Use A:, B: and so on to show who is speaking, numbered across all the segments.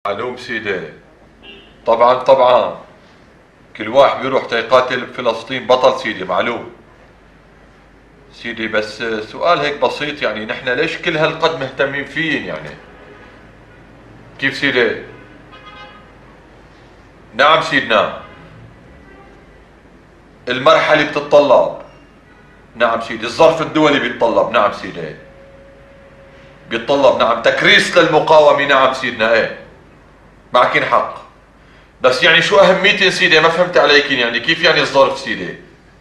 A: معلوم سيدي. طبعا طبعا، كل واحد بيروح تيقاتل بفلسطين بطل سيدي، معلوم سيدي. بس سؤال هيك بسيط، يعني نحن ليش كل هالقد مهتمين فين يعني؟ كيف سيدي؟ نعم سيدنا، المرحلة بتتطلب. نعم سيدي، الظرف الدولي بيتطلب. نعم سيدي، بيتطلب. نعم، تكريس للمقاومة. نعم سيدنا، ايه معكين حق. بس يعني شو أهميتين سيدي؟ ما فهمت عليكين، يعني كيف يعني الظرف سيدي؟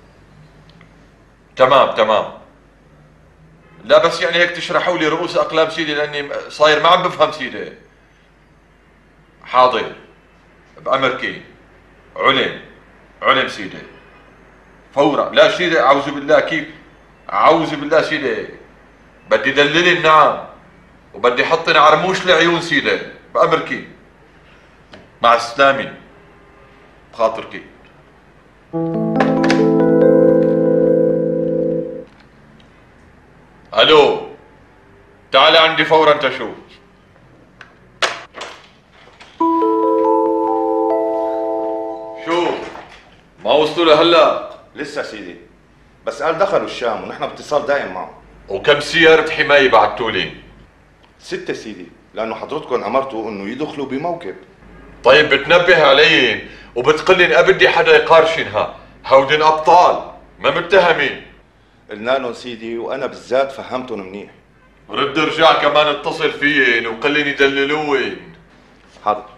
A: تمام تمام. لا بس يعني هيك تشرحوا لي رؤوس أقلام سيدي، لأني صاير ما عم بفهم سيدي. حاضر، بأمركي. علم، علم سيدي، فورا. لا سيدي، أعوذ بالله. كيف؟ أعوذ بالله سيدي، بدي دللي. نعم، وبدي حطني عرموش لعيون سيدي. بأمركي، مع السلامة، بخاطركي. الو، تعال عندي فورا تشوف. شو، ما وصلوا لهلا؟
B: لسه سيدي، بس قال دخلوا الشام ونحن باتصال دائم معه.
A: وكم سيارة حماية بعتولي؟
B: 6 سيدي، لأنه حضرتكم أمرتوا إنه يدخلوا بموكب.
A: طيب بتنبه علي وبتقلي أبدي حدا يقارشنها. هودن أبطال ما متهمين.
B: قلنا لهم سيدي، وأنا بالذات فهمتهم منيح.
A: رد رجع كمان اتصل فيين وقلين يدللوين.
B: حاضر.